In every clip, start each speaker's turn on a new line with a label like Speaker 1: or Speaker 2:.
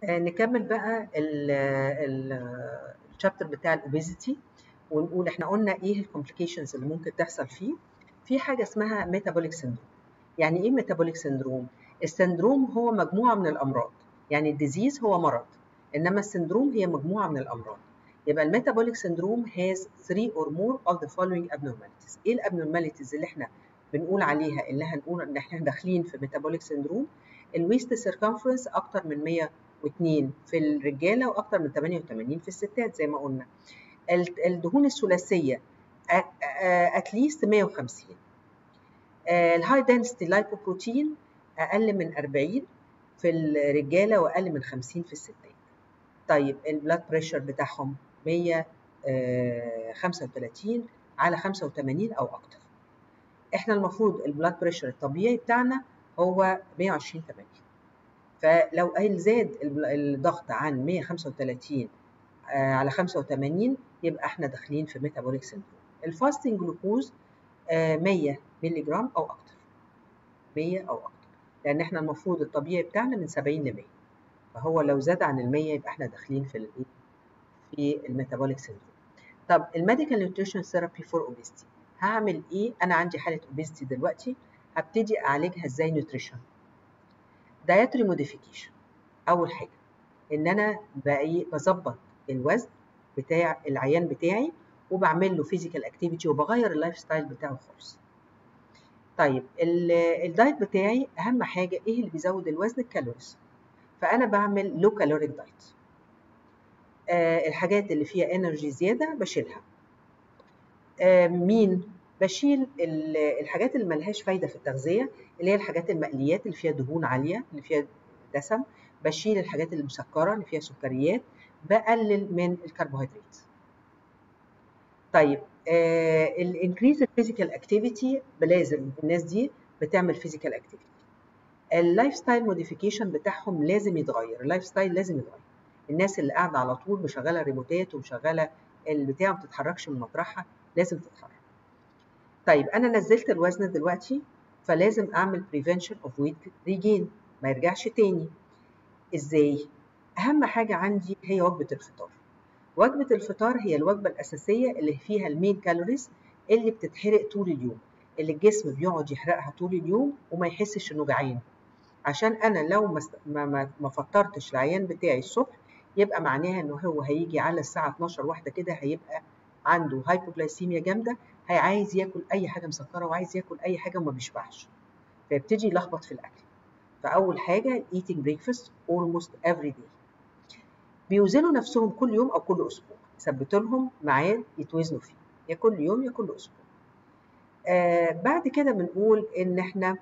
Speaker 1: نكمل بقى الشابتر بتاع الاوبيزيتي، ونقول احنا قلنا ايه الكومبليكيشنز اللي ممكن تحصل فيه. في حاجه اسمها ميتابوليك سيندروم. يعني ايه ميتابوليك سيندروم؟ السندروم هو مجموعه من الامراض، يعني الديزيز هو مرض، انما السندروم هي مجموعه من الامراض. يبقى الميتابوليك سيندروم has 3 or more of the following abnormalities. ايه الابنورماليتيز اللي احنا بنقول عليها، اللي هنقول ان احنا داخلين في ميتابوليك سيندروم؟ الويست سيركمفرنس اكتر من 102 في الرجاله واكتر من 88 في الستات زي ما قلنا. الدهون الثلاثيه اتليست 150. الهاي دنسيتي لايبوبروتين اقل من 40 في الرجاله واقل من 50 في الستات. طيب البلاد بريشر بتاعهم 135 على 85 او اكتر. احنا المفروض البلاد بريشر الطبيعي بتاعنا هو 120/80. فلو زاد الضغط عن 135 على 85 يبقى احنا داخلين في ميتابوليك سيندروم. الفاستنج جلوكوز 100 مللي جرام او اكتر، 100 او اكتر، لان احنا المفروض الطبيعي بتاعنا من 70 ل 100، فهو لو زاد عن ال 100 يبقى احنا داخلين في الميتابوليك سيندروم. طب الميديكال نيوتريشن ثيرابي فور اوبيستي هعمل ايه؟ انا عندي حاله اوبيستي دلوقتي، هبتدي اعالجها ازاي؟ نيوتريشن، دايتري موديفيكيشن. اول حاجه ان انا بظبط الوزن بتاع العيان بتاعي، وبعمل له فيزيكال اكتيفيتي، وبغير اللايف ستايل بتاعه خالص. طيب الدايت بتاعي اهم حاجه ايه اللي بيزود الوزن؟ الكالوريز، فانا بعمل لو كالوريك دايت. الحاجات اللي فيها انرجي زياده بشيلها. بشيل الحاجات اللي ملهاش فايده في التغذيه، اللي هي الحاجات المقليات اللي فيها دهون عاليه، اللي فيها دسم. بشيل الحاجات المسكره اللي فيها سكريات، بقلل من الكربوهيدرات. طيب الانكريز الفيزيكال اكتيفيتي، لازم الناس دي بتعمل فيزيكال اكتيفيتي. اللايف ستايل موديفيكيشن بتاعهم لازم يتغير، اللايف ستايل لازم يتغير. الناس اللي قاعده على طول مشغله ريموتات ومشغله البتاع ما بتتحركش من مطرحها لازم تتحرك. طيب انا نزلت الوزن دلوقتي، فلازم اعمل بريفنشن اوف ويت ريجين، ما يرجعش تاني. ازاي؟ اهم حاجه عندي هي وجبه الفطار. وجبه الفطار هي الوجبه الاساسيه اللي فيها المين كالوريز اللي بتتحرق طول اليوم، اللي الجسم بيقعد يحرقها طول اليوم وما يحسش انه جعان. عشان انا لو ما فطرتش العيان بتاعي الصبح، يبقى معناها انه هو هيجي على الساعه 12 واحده كده هيبقى عنده هايبوغلايسيميا جامده، عايز ياكل اي حاجه مسكره وعايز ياكل اي حاجه وما بيشبعش، فيبتدي يلخبط في الاكل. فاول حاجه eating breakfast almost every day. بيوزنوا نفسهم كل يوم او كل اسبوع، ثبتوا لهم ميعاد يتوزنوا فيه، يا كل يوم يا كل اسبوع. بعد كده بنقول ان احنا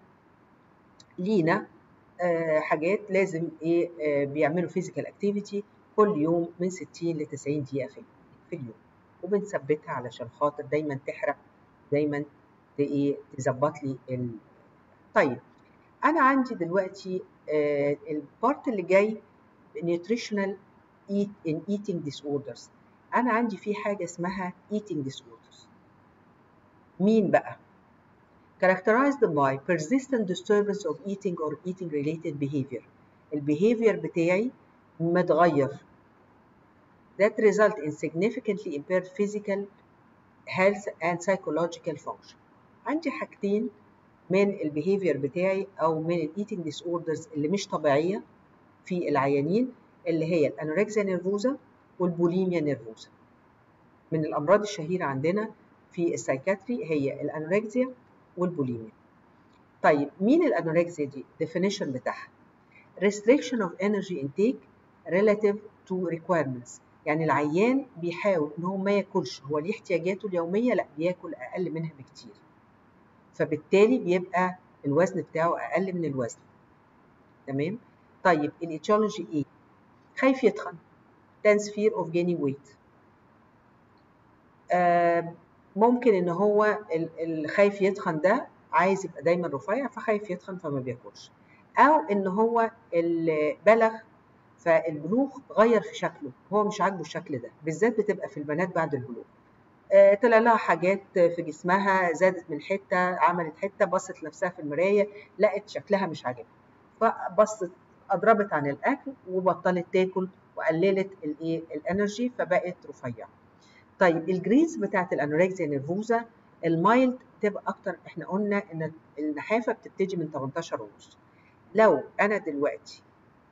Speaker 1: لينا حاجات لازم بيعملوا فيزيكال اكتيفيتي كل يوم من 60 ل 90 دقيقه في اليوم، وبنثبتها علشان خاطر دايما تحرق، دايما تظبط لي طيب انا عندي دلوقتي البارت اللي جاي nutritional eating disorders. انا عندي في حاجه اسمها eating disorders. مين بقى؟ characterized by persistent disturbance of eating or eating related behavior. البيهيفير بتاعي متغير that result in significantly impaired physical health and psychological function. عندي حاجتين من البيهيفير بتاعي او من الايتنج ديس اوردرز اللي مش طبيعيه في العيانين، اللي هي الانوركسيا نيرفوزا والبوليميا نيرفوزا. من الامراض الشهيره عندنا في السايكاتري هي الانوركسيا والبوليميا. طيب مين الانوركسيا دي؟ definition بتاعها restriction of energy intake relative to requirements. يعني العيان بيحاول ان هو ما ياكلش، هو ليه احتياجاته اليوميه، لا بياكل اقل منها بكتير، فبالتالي بيبقى الوزن بتاعه اقل من الوزن. تمام؟ طيب الايتيولوجي ايه؟ خايف يتخن، tense fear of gaining weight. ممكن ان هو الخايف يتخن ده عايز يبقى دايما رفيع، فخايف يتخن فما بياكلش، او ان هو بلغ فالبلوغ غير في شكله، هو مش عاجبه الشكل ده، بالذات بتبقى في البنات بعد البلوغ. طلع لها حاجات في جسمها، زادت من حته، عملت حته، بصت لنفسها في المرايه لقت شكلها مش عاجبها، فبصت اضربت عن الاكل وبطلت تاكل وقللت الايه الانرجي فبقت رفيعه. طيب الجريدز بتاعت الانوركسيا نيرفوزا المايلد تبقى اكتر. احنا قلنا ان النحافه بتبتدي من 18 ونص. لو انا دلوقتي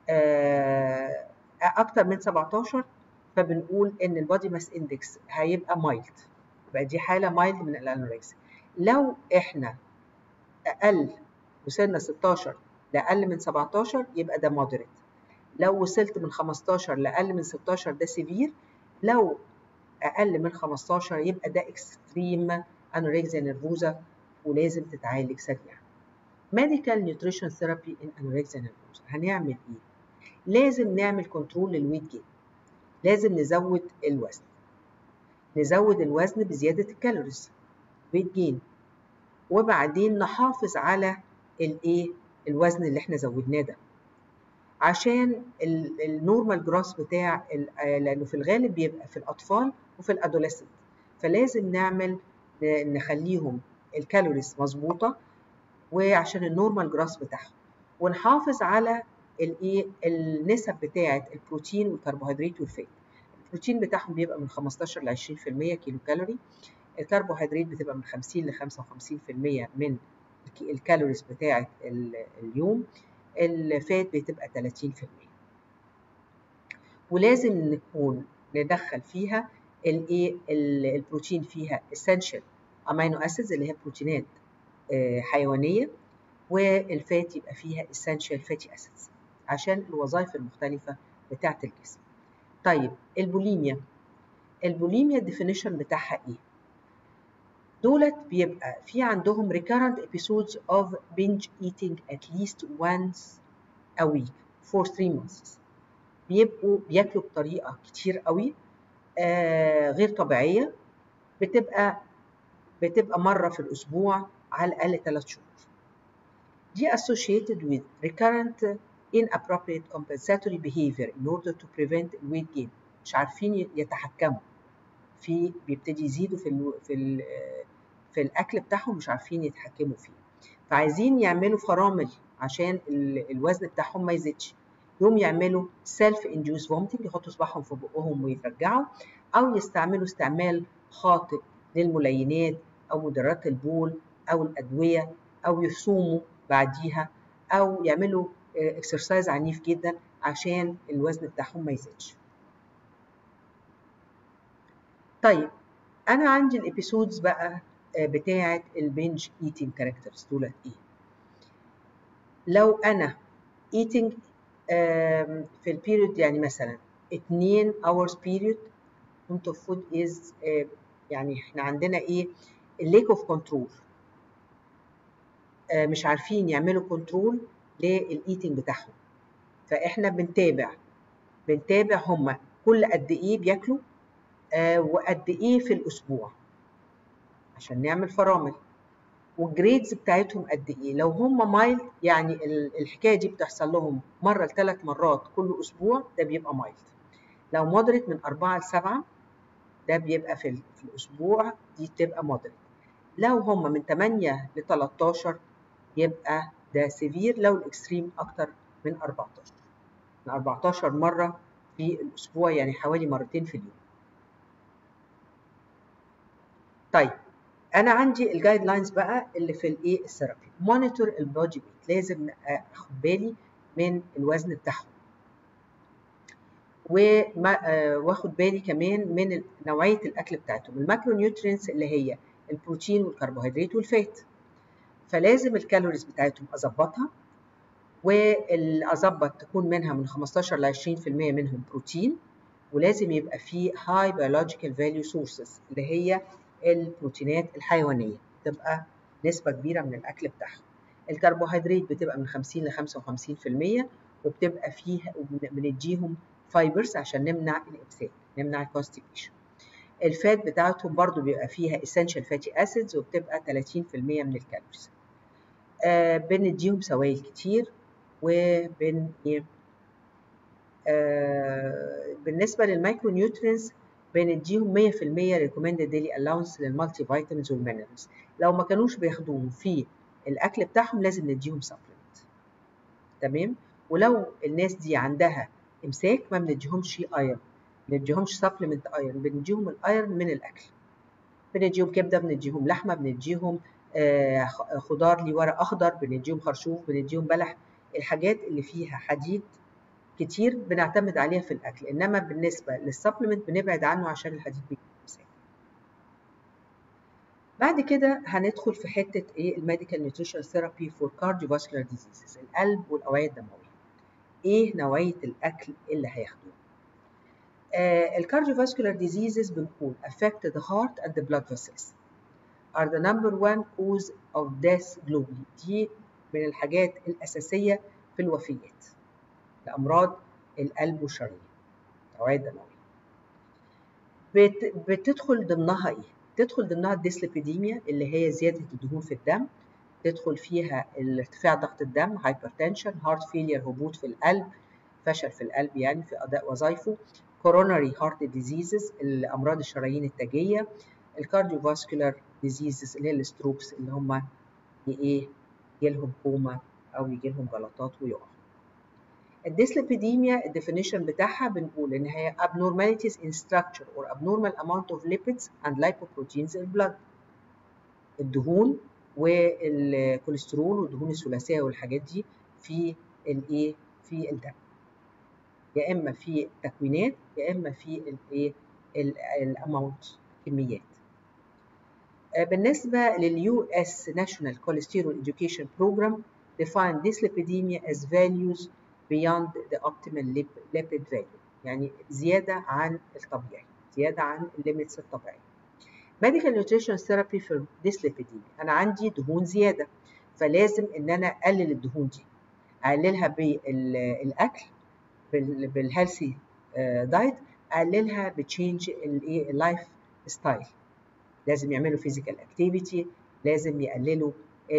Speaker 1: اكتر من 17 فبنقول ان البادي ماس اندكس هيبقى مايلد، يبقى دي حاله مايلد من الانوركسيا. لو احنا اقل وصلنا 16 لاقل من 17 يبقى ده مودريت. لو وصلت من 15 لاقل من 16 ده سيفير. لو اقل من 15 يبقى ده اكستريم انوركسيا نيرفوزا ولازم تتعالج سريعا. ميديكال نيوتريشن ثيرابي ان انوركسيا نيرفوزا هنعمل ايه؟ لازم نعمل كنترول للويت جين، لازم نزود الوزن، نزود الوزن بزياده الكالوريز ويت جين، وبعدين نحافظ على الايه الوزن اللي احنا زودناه ده عشان النورمال جراس بتاع لانه في الغالب بيبقى في الاطفال وفي الادوليسنت، فلازم نخليهم الكالوريز مظبوطه وعشان النورمال جراس بتاعهم، ونحافظ على الايه النسب بتاعه البروتين والكربوهيدرات والفات. البروتين بتاعهم بيبقى من 15 ل 20% كيلو كالوري، الكربوهيدرات بتبقى من 50 ل 55% من الكالوريز بتاعه اليوم، الفات بتبقى 30%. ولازم نكون ندخل فيها الايه البروتين فيها essential امينو اسيدز اللي هي بروتينات حيوانيه، والفات يبقى فيها essential fatty acids عشان الوظائف المختلفه بتاعه الجسم. طيب البوليميا الديفينيشن بتاعها ايه؟ دولت بيبقى في عندهم recurrent episodes of binge eating at least once a week for 3 months. بياكلوا بطريقه كتير قوي غير طبيعيه، بتبقى مره في الاسبوع على الاقل 3 شهور. دي associated with recurrent inappropriate compensatory behavior in order to prevent weight gain. مش عارفين يتحكموا في بيبتدي يزيدوا في الاكل بتاعهم، مش عارفين يتحكموا فيه، فعايزين يعملوا فرامل عشان الوزن بتاعهم ما يزيدش. يوم يعملوا سيلف انديوس فومتنج، يحطوا صباعهم في بقهم ويرجعوا، او يستعملوا استعمال خاطئ للملينات او مدرات البول او الادويه، او يصوموا بعديها، او يعملوا اكسرسايز عنيف جدا عشان الوزن بتاعهم ما يزيدش. طيب انا عندي الابيسودز بقى بتاعه البنج ايتنج كاركترز دولت ايه؟ لو انا eating في البيريود يعني مثلا 2 hours period amount of food is يعني احنا عندنا ايه lack of control، مش عارفين يعملوا كنترول للايتنج بتاعهم، فاحنا بنتابع هم كل قد ايه بياكلوا وقد ايه في الاسبوع عشان نعمل فرامل، والجريدز بتاعتهم قد ايه. لو هم مايلد يعني الحكايه دي بتحصل لهم مره ل3 مرات كل اسبوع ده بيبقى مايلد. لو مودريت من 4 ل7 ده بيبقى في الاسبوع دي بتبقى مودريت. لو هم من 8 ل 13 يبقى ده سيفير. لو الاكستريم اكتر من 14 مره في الاسبوع يعني حوالي مرتين في اليوم. طيب انا عندي الجايد لاينز بقى اللي في الايه الثيرابي. مونيتور البودي ويت، لازم اخد بالي من الوزن بتاعهم، واخد بالي كمان من نوعيه الاكل بتاعتهم. الماكرو نيوترينتس اللي هي البروتين والكربوهيدرات والفات، فلازم الكالوريز بتاعتهم اظبطها، واظبط تكون منها من 15 ل 20% منهم بروتين، ولازم يبقى فيه high biological value sources اللي هي البروتينات الحيوانيه، تبقى نسبه كبيره من الاكل بتاعهم. الكربوهيدرات بتبقى من 50 ل 55%، وبتبقى فيها بنديهم فايبرز عشان نمنع الامساك، نمنع الكونستيبيشن. الفات بتاعتهم برضو بيبقى فيها essential fatty acids وبتبقى 30% من الكالوريز. بنديهم سوائل كتير، بالنسبه للمايكرو نيوترينز بنديهم 100% recommended daily allowance للمالتي فيتامينز والمينرالز. لو ما كانوش بياخدوهم في الاكل بتاعهم لازم نديهم سبلمنت. تمام. ولو الناس دي عندها امساك ما بنديهمش ايرون، ما بنديهمش سبلمنت ايرون، بنديهم الايرون من الاكل. بنديهم كبده، بنديهم لحمه، بنديهم خضار ليه ورق اخضر، بنديهم خرشوف، بنديهم بلح. الحاجات اللي فيها حديد كتير بنعتمد عليها في الاكل، انما بالنسبه للسبلمنت بنبعد عنه عشان الحديد بيجيب امساك. بعد كده هندخل في حته ايه؟ الميديكال نيوتريشن ثيرابي فور كارديوفاسكولار ديزيزز، القلب والاوعيه الدمويه. ايه نوعيه الاكل اللي هياخدوه؟ الكارديوفاسكولار ديزيزز بنقول affect the heart and the blood vessels are the number one cause of death globally. دي من الحاجات الأساسية في الوفيات لأمراض القلب والشرايين، الأوعية الدموية. بتدخل ضمنها إيه؟ تدخل ضمنها الديسليبيديميا اللي هي زيادة الدهون في الدم، تدخل فيها ارتفاع ضغط الدم، هايبرتنشن، هارت فيلير، هبوط في القلب، فشل في القلب يعني في أداء وظائفه، كوروناري هارت ديزيزز، الأمراض الشرايين التاجية، الكارديوفاسكولار ديزيزز اللي هي الستروكس اللي هم ايه؟ يجيلهم كوما او يجيلهم جلطات ويقعوا. الديسليبيديميا الديفينيشن بتاعها بنقول ان هي abnormalities in structure or abnormal amount of lipids and lipoproteins in blood. الدهون والكوليسترول والدهون الثلاثيه والحاجات دي في الايه؟ في الدم، يا اما في تكوينات يا اما في الايه؟ الاماونت، كميات. بالنسبة لليو اس National Cholesterol Education Program define dyslipidemia as values beyond the optimal lipid value، يعني زيادة عن الطبيعي، زيادة عن الليميتس الطبيعية. Medical Nutrition Therapy for Dyslipidemia، أنا عندي دهون زيادة، فلازم إن أنا أقلل الدهون دي، أقللها بالأكل بالهيلثي دايت، أقللها بتشينج اللايف ستايل. لازم يعملوا فيزيكال اكتيفيتي، لازم يقللوا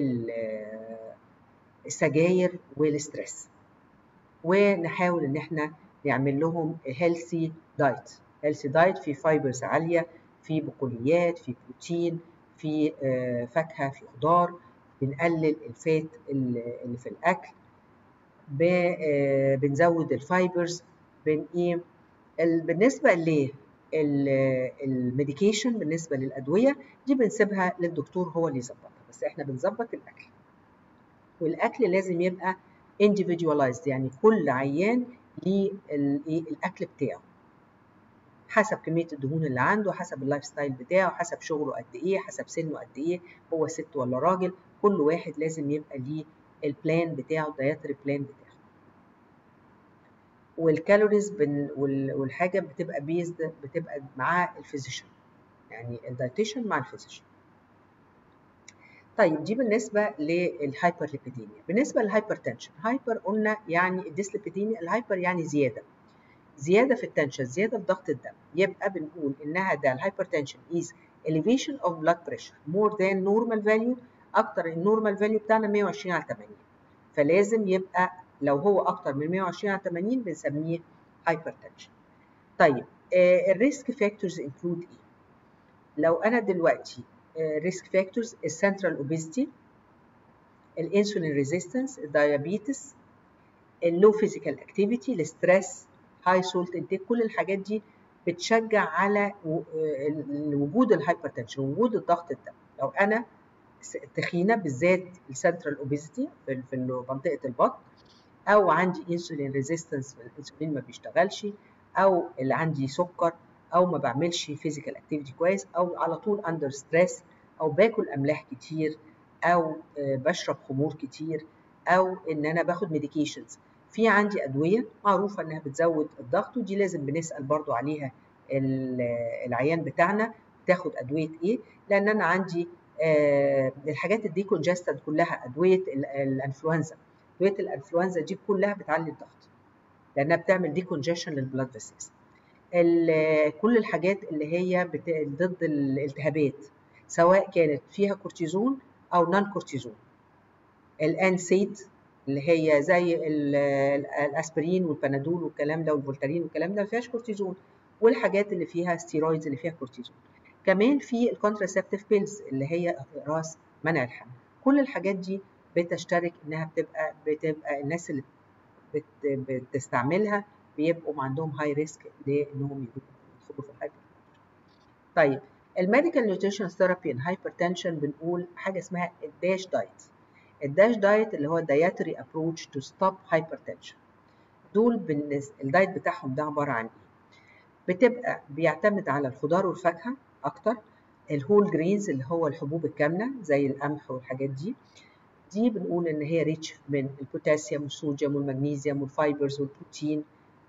Speaker 1: السجاير والستريس، ونحاول ان احنا نعمل لهم هيلثي دايت. هيلثي دايت في فايبرز عاليه، في بقوليات، في بروتين، في فاكهه، في خضار، بنقلل الفات اللي في الاكل، بنزود الفايبرز، بالنسبه الميديكيشن، بالنسبه للادويه دي بنسيبها للدكتور هو اللي يظبطها، بس احنا بنظبط الاكل. والاكل لازم يبقى individualized، يعني كل عيان ليه الاكل بتاعه حسب كميه الدهون اللي عنده، حسب اللايف ستايل بتاعه، حسب شغله قد ايه، حسب سنه قد ايه، هو ست ولا راجل. كل واحد لازم يبقى ليه البلان بتاعه، الدايتري بلان بتاعه. والكالوريز والحاجه بتبقى بيزد، بتبقى مع الفيزيشن، يعني الدايتيشن مع الفيزيشن. طيب دي بالنسبه للهايبرليبيديميا. بالنسبه للهايبرتنشن، هايبر قلنا يعني الديسليبيديميا، الهايبر يعني زياده في التنشن، زياده في ضغط الدم، يبقى بنقول انها ده الهايبرتنشن is elevation of blood pressure more than normal value، اكتر النورمال فاليو بتاعنا 120 على 80، فلازم يبقى لو هو اكتر من 120 على 80 بنسميه هايبرتنشن. طيب الريسك فاكتورز انكلود ايه؟ لو انا دلوقتي ريسك فاكتورز السنترال اوبيزيتي، الانسولين ريزيستنس، الدايابيتس، اللو فيزيكال اكتيفيتي، الستريس، هاي سولت انتيك، كل الحاجات دي بتشجع على وجود الهايبرتنشن، وجود الضغط الدم. لو انا تخينه، بالذات السنترال اوبيزيتي في منطقه البطن، او عندي انسولين ريزيستنس، الانسولين ما بيشتغلش، او اللي عندي سكر، او ما بعملش فيزيكال اكتيفيتي كويس، او على طول اندر ستريس، او باكل املاح كتير، او بشرب خمور كتير، او ان انا باخد ميديكيشنز. في عندي ادويه معروفه انها بتزود الضغط، ودي لازم بنسال برضو عليها العيان بتاعنا تاخد ادويه ايه، لان انا عندي الحاجات الدي كونجستد كلها، ادويه الانفلونزا، ادويه الانفلونزا دي كلها بتعلي الضغط لانها بتعمل دي كونجيشن للبلاد فيسلز. كل الحاجات اللي هي ضد الالتهابات سواء كانت فيها كورتيزون او نون كورتيزون، الانسيد اللي هي زي الاسبرين والبنادول والكلام ده والفولتارين والكلام ده ما فيهاش كورتيزون، والحاجات اللي فيها ستيرويدز اللي فيها كورتيزون. كمان في الكونتراسبتيف بيلز اللي هي اقراص منع الحمل. كل الحاجات دي بتشترك انها بتبقى الناس اللي بتستعملها بيبقوا عندهم هاي ريسك لانهم يدخلوا في الهايبر. طيب الميديكال نيوتريشن ثيرابي ان هايبرتنشن بنقول حاجه اسمها الداش دايت. الداش دايت اللي هو dietary approach to stop hypertension. دول الدايت بتاعهم ده عباره عن ايه؟ بتبقى بيعتمد على الخضار والفاكهه اكتر، الهول جرينز اللي هو الحبوب الكامله زي القمح والحاجات دي بنقول ان هي ريتش من البوتاسيوم والصوديوم والمغنيسيوم والفايبرز والبروتين.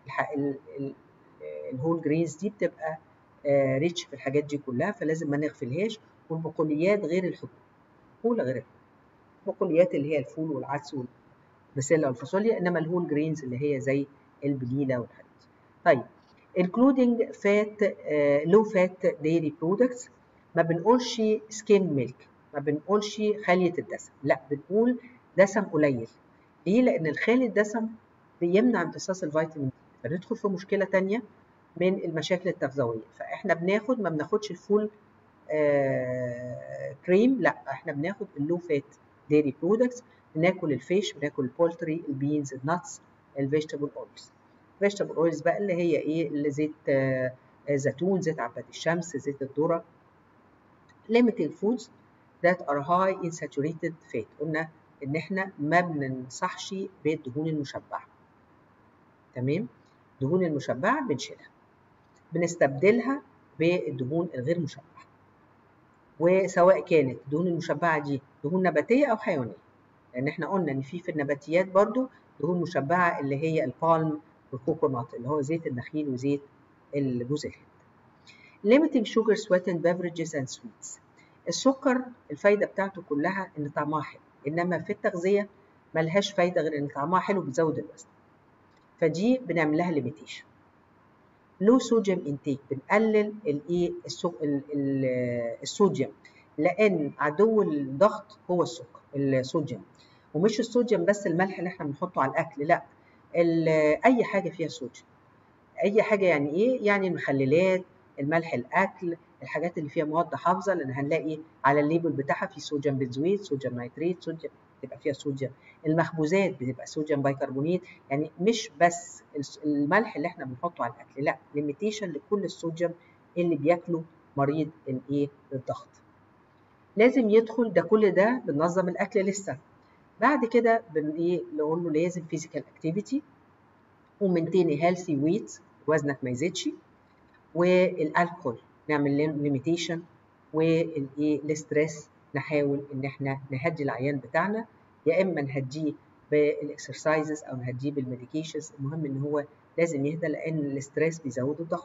Speaker 1: الهول جرينز دي بتبقى ريتش في الحاجات دي كلها، فلازم ما نغفلهاش. والبقوليات غير الحبوب، الفول غير الحبوب. البقوليات اللي هي الفول والعدس والبسله والفاصوليا، انما الهول جرينز اللي هي زي البليله والحاجات دي. طيب including fat low fat dairy products. ما بنقولش سكيم ميلك، ما بنقولش خالية الدسم، لا بنقول دسم قليل. ليه؟ لأن الخالي الدسم بيمنع امتصاص الفيتامين دي، فندخل في مشكلة تانية من المشاكل التغذوية. فإحنا ما بناخدش الفول كريم، لا إحنا بناخد اللو فات ديري برودكتس. بناكل الفيش، بناكل البولتري، البينز، النتس، الفيجيتابل اويلز. الفيجيتابل اويلز بقى اللي هي ايه؟ اللي زيت زيتون، زيت عباد الشمس، زيت الذره. limiting foods that are high in saturated fat. قلنا ان احنا ما بننصحش بالدهون المشبعه. تمام؟ الدهون المشبعه بنشيلها، بنستبدلها بالدهون الغير مشبعه، وسواء كانت الدهون المشبعه دي دهون نباتيه او حيوانيه، لان احنا قلنا ان في النباتيات برضو دهون مشبعه اللي هي البالم والكوكونات اللي هو زيت النخيل وزيت جوز الهند. limiting sugar sweetened beverages and sweets. السكر الفايده بتاعته كلها ان طعمها حلو، انما في التغذيه ملهاش فايده غير ان طعمها حلو بتزود الوزن، فدي بنعمل لها limitation. low sodium intake، بنقلل الايه الصوديوم، لان عدو الضغط هو الصوديوم. ومش الصوديوم بس الملح اللي احنا بنحطه على الاكل، لا، اي حاجه فيها صوديوم. اي حاجه يعني ايه؟ يعني المخللات، الملح، الاكل، الحاجات اللي فيها مواد حافظه، لان هنلاقي على الليبل بتاعها في صوديوم بنزويت، صوديوم نيتريت، صوديوم بتبقى فيها صوديوم. المخبوزات بتبقى صوديوم بايكربونات. يعني مش بس الملح اللي احنا بنحطه على الاكل، لا، ليميتيشن لكل الصوديوم اللي بياكله مريض الايه؟ الضغط. لازم يدخل ده، كل ده بننظم الاكل لسه. بعد كده نقول له لازم فيزيكال اكتيفيتي، ومنتيني هيلثي ويت، وزنك ما يزيدش، والالكول نعمل ليميتيشن، والاستريس نحاول ان احنا نهدي العيان بتاعنا، يا اما نهديه بالاكسرسايزز او نهديه بالميديكيشنز. المهم ان هو لازم يهدى، لان الاستريس بيزود الضغط.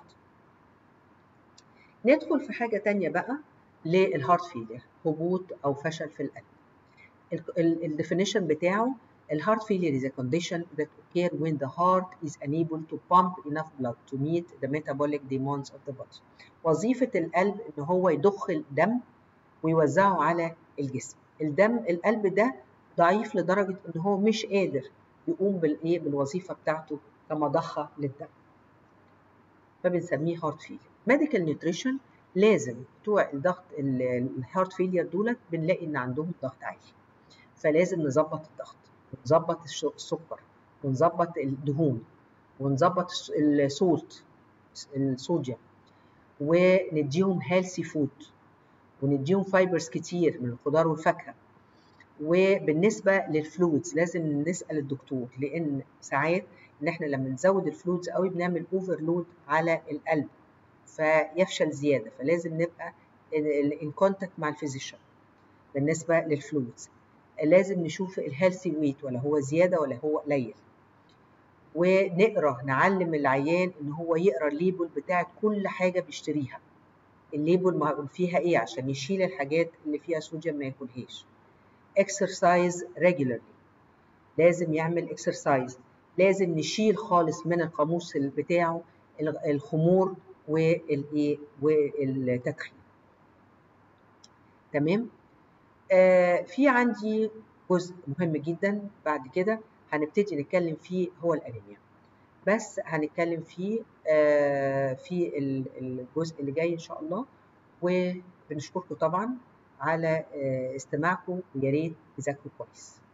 Speaker 1: ندخل في حاجه تانية بقى للهارت فيلير، هبوط او فشل في القلب. الديفينيشن بتاعه: الهارت failure is a condition that occurs when the heart is unable to pump enough blood to meet the metabolic demands of the body. وظيفة القلب إن هو يضخ الدم ويوزعه على الجسم. القلب ده ضعيف لدرجة إن هو مش قادر يقوم بالوظيفة بتاعته كمضخة للدم، فبنسميه هارت فيلير. ميديكال نيوتريشن لازم بتوع الضغط الهارت فيلير دولت بنلاقي إن عندهم ضغط عالي، فلازم نظبط الضغط، ونظبط السكر، ونظبط الدهون، ونظبط الصوديوم، ونديهم هيلثي فود، ونديهم فايبرز كتير من الخضار والفاكهه. وبالنسبه للفلويدز لازم نسال الدكتور، لان ساعات ان احنا لما نزود الفلويدز قوي بنعمل اوفرلود على القلب فيفشل زياده، فلازم نبقى ان كونتاكت مع الفيزيشن. بالنسبه للفلويدز لازم نشوف الهيلثي ويت، ولا هو زياده ولا هو قليل، ونقرا نعلم العيان ان هو يقرا الليبل بتاعت كل حاجه بيشتريها، الليبل فيها ايه عشان يشيل الحاجات اللي فيها صوديوم ما ياكلهاش. اكسرسايز ريجولارلي، لازم يعمل اكسرسايز. لازم نشيل خالص من القاموس بتاعه الخمور والتدخين. تمام؟ في عندي جزء مهم جدا بعد كده هنبتدي نتكلم فيه، هو الانيميا، بس هنتكلم فيه في الجزء اللي جاي ان شاء الله. وبنشكركم طبعا على استماعكم، ويا ريت تذاكروا كويس.